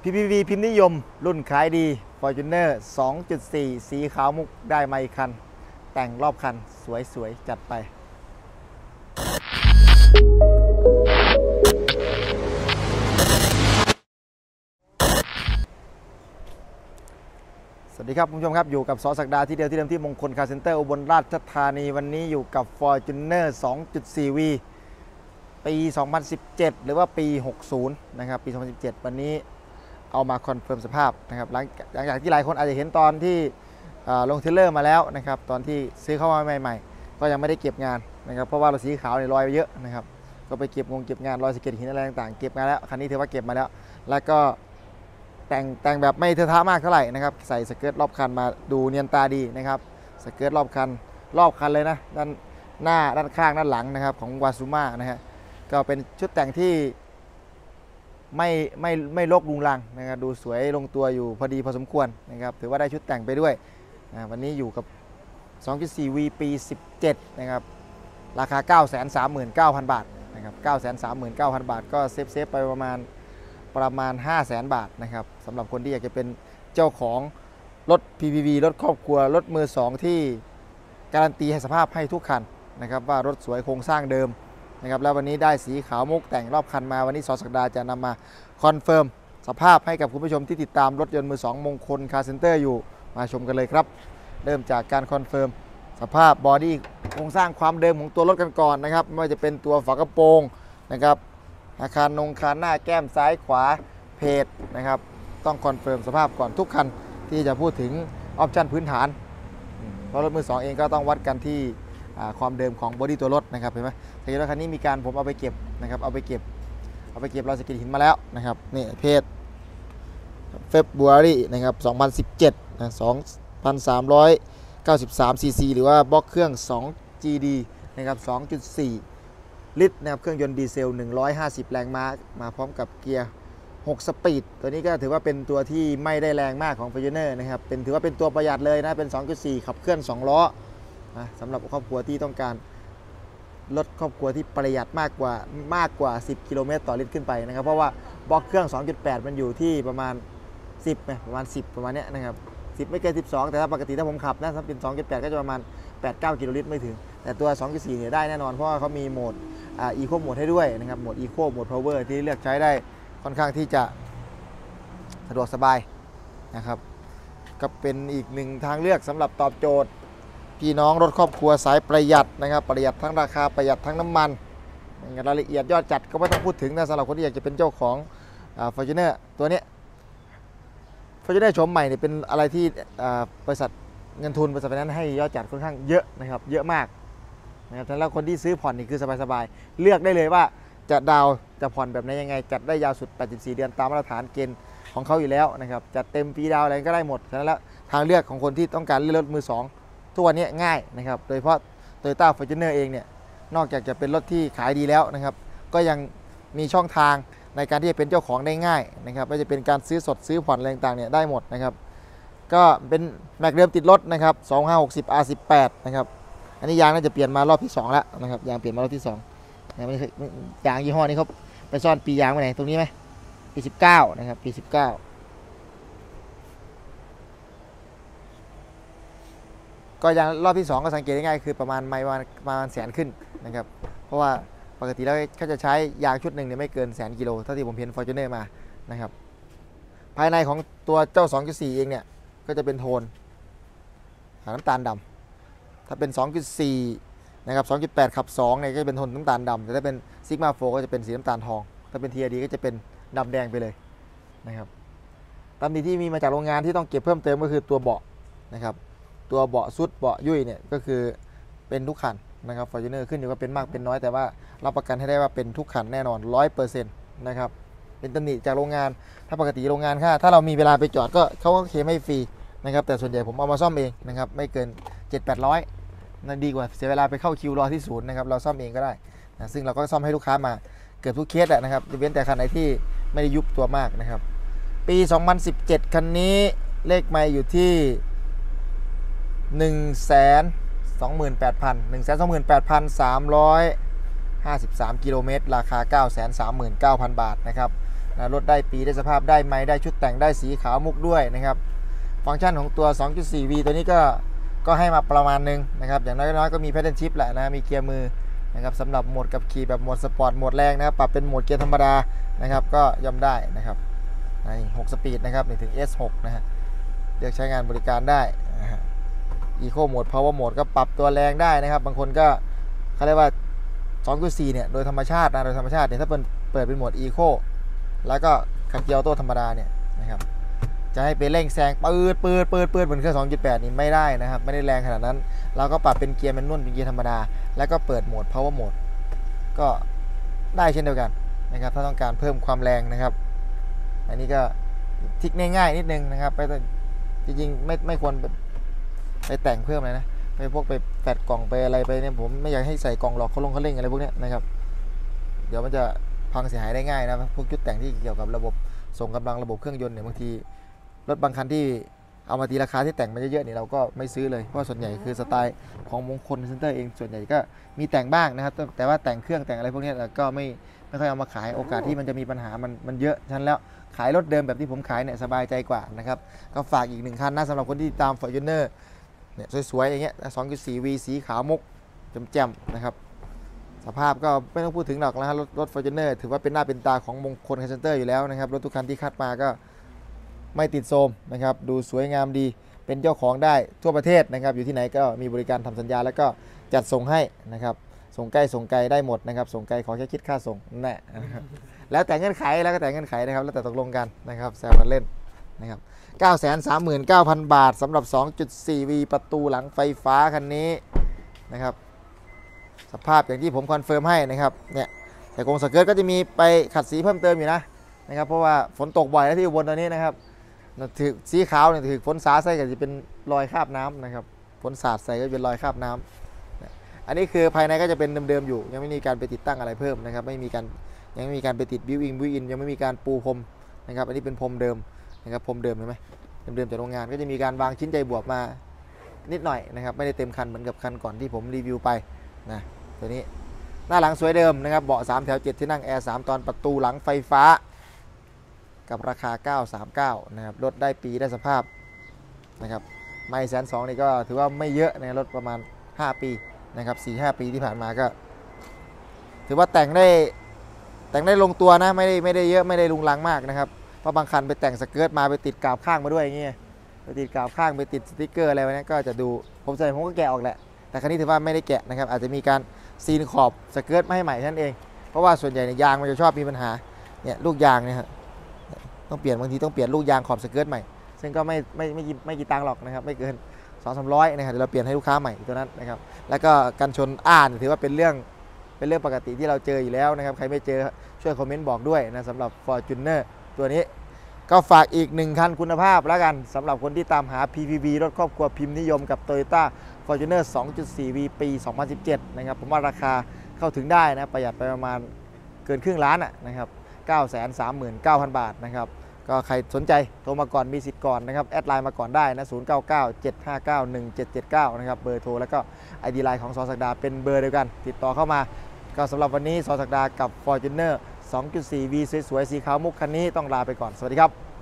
PPV พิมพ์นิยมรุ่นขายดี Fortuner 2.4 สีขาวมุกได้มาอีกคัน แต่งรอบคันสวยๆจัดไปสวัสดีครับคุณผู้ชมครับอยู่กับส.ศักดาที่เดียวที่เดิมที่มงคลคาร์เซ็นเตอร์อุบลราชธานีวันนี้อยู่กับ Fortuner 2.4V ปี 2017 หรือว่าปี 60 นะครับปี 2017 วันนี้เอามาคอนเฟิร์มสภาพนะครับหลังจากที่หลายคนอาจจะเห็นตอนที่ลงเทเลอร์มาแล้วนะครับตอนที่ซื้อเข้ามาใหม่ๆก็ยังไม่ได้เก็บงานนะครับเพราะว่ารถสีขาวเนี่ยลอยไปเยอะนะครับก็ไปเก็บงานรอยสะเก็ดหินอะไรต่างๆเก็บมาแล้วคันนี้ถือว่าเก็บมาแล้วแล้วก็แต่งแบบไม่เทอะทะมากเท่าไหร่นะครับใส่สเกิร์ตรอบคันมาดูเนียนตาดีนะครับสเกิร์ตรอบคันเลยนะด้านหน้าด้านข้างด้านหลังนะครับของวาซูมานะฮะก็เป็นชุดแต่งที่ไม่รกรุงรังนะครับดูสวยลงตัวอยู่พอดีพอสมควรนะครับถือว่าได้ชุดแต่งไปด้วยวันนี้อยู่กับ 2.4V ปี 17 นะครับราคา 939,000 บาทนะครับ 939,000 บาทก็เซฟไปประมาณ 500,000 บาทนะครับสำหรับคนที่อยากจะเป็นเจ้าของรถ PPV รถครอบครัวรถมือ 2 ที่การันตีให้สภาพให้ทุกคันนะครับว่ารถสวยโครงสร้างเดิมนะครับแล้ววันนี้ได้สีขาวมุกแต่งรอบคันมาวันนี้ส.ศักดาจะนำมาคอนเฟิร์มสภาพให้กับคุณผู้ชมที่ติดตามรถยนต์มือ 2 มงคลคาร์เซ็นเตอร์อยู่มาชมกันเลยครับเริ่มจากการคอนเฟิร์มสภาพบอดี้โครงสร้างความเดิมของตัวรถกันก่อนนะครับไม่ว่าจะเป็นตัวฝากระโปรงนะครับอาคารคานหน้าแก้มซ้ายขวาเพจนะครับต้องคอนเฟิร์มสภาพก่อนทุกคันที่จะพูดถึงออปชั่นพื้นฐานเพราะรถมือ 2 เองก็ต้องวัดกันที่ความเดิมของบอดี้ตัวรถนะครับเห็นไหมแต่รถคันนี้มีการผมเอาไปเก็บนะครับเอาไปเก็บรอยสะเก็ดหินมาแล้วนะครับนี่เพจFebruary นะครับ2017นะ2,393 cc หรือว่าบล็อกเครื่อง 2GD นะครับ 2.4 ลิตรนะครับเครื่องยนต์ดีเซล150 แรงม้ามาพร้อมกับเกียร์6 สปีดตัวนี้ก็ถือว่าเป็นตัวที่ไม่ได้แรงมากของ Fortuner นะครับถือว่าเป็นตัวประหยัดเลยนะเป็น 2.4 ขับเคลื่อน2 ล้อนะสำหรับครอบครัวที่ต้องการรถครอบครัวที่ประหยัดมากกว่า10 กิโลเมตรต่อลิตรขึ้นไปนะครับเพราะว่าบล็อกเครื่อง 2.8 มันอยู่ที่ประมาณ10ประมาณ10ประมาณนี้นะครับ10ไม่เกิน12แต่ถ้าปกติถ้าผมขับนะถ้าเป็น 2.8 ก็จะประมาณ 8-9 กิโลลิตรไม่ถึงแต่ตัว 2.4 เนี่ยได้แน่นอนเพราะว่าเขามีโหมดอีโคโหมดให้ด้วยนะครับโหมดอีโคโหมดพาวเวอร์ที่เลือกใช้ได้ค่อนข้างที่จะสะดวกสบายนะครับก็เป็นอีกหนึ่งทางเลือกสำหรับตอบโจทย์พี่น้องรถครอบครัวสายประหยัดนะครับประหยัดทั้งราคาประหยัดทั้งน้ำมันรายละเอียดยอดจัดก็ไม่ต้องพูดถึงนะสำหรับคนที่อยากจะเป็นเจ้าของFortuner ตัวนี้Fortunerโฉมใหม่เนี่ยเป็นอะไรที่บริษัทเงินทุนบริษัทไฟแนนซ์ให้ยอดจัดค่อนข้างเยอะนะครับเยอะมากนะครับแล้วคนที่ซื้อผ่อนนี่คือสบายๆเลือกได้เลยว่าจะดาวจะผ่อนแบบไหนยังไงจัดได้ยาวสุด84 เดือนตามมาตรฐานเกณฑ์ของเขาอยู่แล้วนะครับจัดเต็มฟรีดาวอะไรก็ได้หมดฉะนั้นแล้วทางเลือกของคนที่ต้องการเลือกรถมือ 2ทุกวันนี้ง่ายนะครับโดยเฉพาะ Toyota Fortuner เองเนี่ยนอกจากจะเป็นรถที่ขายดีแล้วนะครับก็ยังมีช่องทางในการที่จะเป็นเจ้าของได้ง่ายนะครับไม่ว่าจะเป็นการซื้อสดซื้อผ่อนอะไรต่างๆเนี่ยได้หมดนะครับก็เป็นแม็กเดิมติดรถนะครับ2560 R18 นะครับอันนี้ยางน่าจะเปลี่ยนมารอบที่2แล้วนะครับยางเปลี่ยนมารอบที่2นะไม่ยางยี่ห้อนี้เขาไปซ่อนปียางไว้ไหนตรงนี้ไหมปี19นะครับปี19ก็ยางรอบที่2ก็สังเกตได้ง่ายคือประมาณแสนขึ้นนะครับเพราะว่าปกติแล้วเขาจะใช้ยางชุดหนึ่งเนี่ยไม่เกิน100,000 กิโลเท่าที่ผมเห็น Fortuner มานะครับภายในของตัวเจ้า 2.4 เองเนี่ยก็จะเป็นโทนน้ำตาลดำถ้าเป็น 2.4 นะครับ 2.8 ขับ2เนี่ยก็จะเป็นโทนน้ำตาลดำแต่ถ้าเป็น Sigma 4 ก็จะเป็นสีน้ำตาลทองถ้าเป็น TRD ก็จะเป็นดำแดงไปเลยนะครับตามที่มีมาจากโรงงานที่ต้องเก็บเพิ่มเติมก็คือตัวเบาะนะครับตัวเบาะซุดเบาะยุ่ยเนี่ยก็คือเป็นทุกคันนะครับ Fortuner ขึ้นอยู่กับเป็นมากเป็นน้อยแต่ว่ารับประกันให้ได้ว่าเป็นทุกคันแน่นอน 100% นะครับเป็นตำหนิจากโรงงานถ้าปกติโรงงานถ้าเรามีเวลาไปจอดก็เขาก็เคลมให้ฟรีนะครับแต่ส่วนใหญ่ผมเอามาซ่อมเองนะครับไม่เกิน 7-800นั่นดีกว่าเสียเวลาไปเข้าคิวรอที่ศูนย์นะครับเราซ่อมเองก็ได้นะซึ่งเราก็ซ่อมให้ลูกค้ามาเกือบทุกเคสนะครับเว้นแต่คันไหนที่ไม่ได้ยุบตัวมากนะครับปี 2017 คันนี้เลขไมล์อยู่ที่128,353 กิโลเมตรราคา 939,000 บาทนะครับนะรถได้ปีได้สภาพได้ไม้ได้ชุดแต่งได้สีขาวมุกด้วยนะครับฟังก์ชันของตัว 2.4V ตัวนี้ก็ให้มาประมาณนึงนะครับอย่างน้อยๆก็มี Paddle Shift แหละนะมีเกียร์มือนะครับสำหรับโหมดกับขี่แบบโหมดสปอร์ตโหมดแรงนะครับปรับเป็นโหมดเกียร์ธรรมดานะครับก็ย่อมได้นะครับนี่6 สปีดนะครับนี่ถึง S6 นะฮะเลือกใช้งานบริการได้นะฮะ Eco Mode Power Mode ก็ปรับตัวแรงได้นะครับบางคนก็เขาเรียกว่า 2.4 เนี่ยโดยธรรมชาตินะโดยธรรมชาติเนี่ยถ้าเปิดเป็นโหมด Eco แล้วก็ขับเกียร์ออโต้ธรรมดาเนี่ยนะครับจะให้ไปเร่งแซงปืดเหมือนเครื่อง 2.8 นี่ไม่ได้นะครับไม่ได้แรงขนาดนั้นเราก็ปรับเป็นเกียร์แมนนวลเป็นเกียร์ธรรมดาแล้วก็เปิดโหมด Power Mode ก็ได้เช่นเดียวกันนะครับถ้าต้องการเพิ่มความแรงนะครับอันนี้ก็ทิกง่ายๆนิดนึงนะครับไปจริงๆไม่ควรไปแต่งเพิ่มเลยนะไปพวกไปแฟดกล่องไปอะไรไปเนี่ยผมไม่อยากให้ใส่กล่องหลอกเขาเร่งอะไรพวกนี้นะครับเดี๋ยวมันจะพังเสียหายได้ง่ายนะพวกชุดแต่งที่เกี่ยวกับระบบส่งกำลังระบบเครื่องยนต์เนี่ยบางทีรถบางคันที่เอามาตีราคาที่แต่งมาเยอะๆเนี่ยเราก็ไม่ซื้อเลยเพราะส่วนใหญ่คือสไตล์ของมงคลเซ็นเตอร์เองส่วนใหญ่ก็มีแต่งบ้างนะครับแต่ว่าแต่งเครื่องแต่งอะไรพวกนี้ก็ไม่ค่อยเอามาขายโอกาสที่มันจะมีปัญหามันเยอะฉะนั้นแล้วขายรถเดิมแบบที่ผมขายเนี่ยสบายใจกว่านะครับก็ฝากอีก1 คันนะสำหรับคนที่ตาม Fortuner เนี่ยสวยๆอย่างเงี้ย 2.4V สีขาวมุกแจ่มๆนะครับสภาพก็ไม่ต้องพูดถึงหรอกนะฮะรถ Fortuner ถือว่าเป็นหน้าเป็นตาของมงคลคาร์เซ็นเตอร์อยู่แล้วนะครับรถทุกคันที่คัดมาก็ไม่ติดโทรมนะครับดูสวยงามดีเป็นเจ้าของได้ทั่วประเทศนะครับอยู่ที่ไหนก็มีบริการทำสัญญาแล้วก็จัดส่งให้นะครับส่งใกล้ส่งไกลได้หมดนะครับส่งไกลขอแค่คิดค่าส่งแน่แล้วแต่เงื่อนไขแล้วก็แต่เงื่อนไขนะครับแล้วแต่ตกลงกันนะครับแซวกันเล่นนะครับ 939,000 บาทสำหรับ 2.4V ประตูหลังไฟฟ้าคันนี้นะครับสภาพอย่างที่ผมคอนเฟิร์มให้นะครับเนี่ยแต่กรงสเกิร์ตก็จะมีไปขัดสีเพิ่มเติมอยู่นะครับเพราะว่าฝนตกบ่อยนะที่อุบลตอนนี้นะครับถือสีขาวเนี่ยถือฝนสาดใส่ก็จะเป็นรอยคราบน้ำนะครับฝนสาดใส่ก็เป็นรอยคราบน้ำอันนี้คือภายในก็จะเป็นเดิมๆอยู่ยังไม่มีการไปติดตั้งอะไรเพิ่มนะครับยังไม่มีการไปติดบิวอินยังไม่มีการปูพรมนะครับอันนี้เป็นพรมเดิมนะครับพรมเดิมเห็นไหมเดิมจากโรงงานก็จะมีการวางชิ้นใจบวกมานิดหน่อยนะครับไม่ได้เต็มคันเหมือนกับคันก่อนที่ผมรีวิวไปนะตัวนี้หน้าหลังสวยเดิมนะครับเบาะ3 แถว 7 ที่นั่งแอร์ 3 ตอนประตูหลังไฟฟ้ากับราคา 939นะครับรถได้ปีได้สภาพนะครับไม่120,000นี่ก็ถือว่าไม่เยอะนะรถประมาณ5 ปีนะครับ 4-5 ปีที่ผ่านมาก็ถือว่าแต่งได้ลงตัวนะไม่ได้เยอะไม่ได้ลุงลังมากนะครับเพราะบางคันไปแต่งสเกิร์ตมาไปติดกาบข้างมาด้วยอย่างเงี้ยไปติดกาบข้างไปติดสติ๊กเกอร์อะไรไว้นะก็จะดูผมก็แกะออกแหละแต่คันนี้ถือว่าไม่ได้แกะนะครับอาจจะมีการซีนขอบสเกิร์ตมาให้ใหม่นั่นเองเพราะว่าส่วนใหญ่ในยางมันจะชอบมีปัญหาเนี่ยลูกยางเนี่ยต้องเปลี่ยนบางทีต้องเปลี่ยนลูกยางขอบสเกิร์ตใหม่ซึ่งก็ไม่กี่ตังค์หรอกนะครับไม่เกิน 200-300นะครับเดี๋ยวเราเปลี่ยนให้ลูกค้าใหม่ตัวนั้นนะครับแล้วก็กันชนถือว่าเป็นเรื่องปกติที่เราเจออยู่แล้วนะครับใครไม่เจอช่วยคอมเมนต์บอกด้วยนะสำหรับ Fortuner ตัวนี้ก็ฝากอีก1 คันคุณภาพแล้วกันสำหรับคนที่ตามหา PPV รถครอบครัวพิมพ์นิยมกับ Toyota Fortuner 2.4V ปี 2017 นะครับผมว่าราคาเข้าถึงได้นะประหยัดไปประมาณเกินครึ่งล้านนะครับ 939,000 บาทนะครับก็ใครสนใจโทรมาก่อนมีสิทธิ์ก่อนนะครับแอดไลน์มาก่อนได้นะ0997591779นะครับเบอร์โทรแล้วก็ ID ไลน์ของส.ศักดาเป็นเบอร์เดียวกันติดต่อเข้ามาก็สำหรับวันนี้ส.ศักดากับ Fortuner 2.4V สวยๆสีขาวมุกคันนี้ต้องลาไปก่อนสวัสดีครับ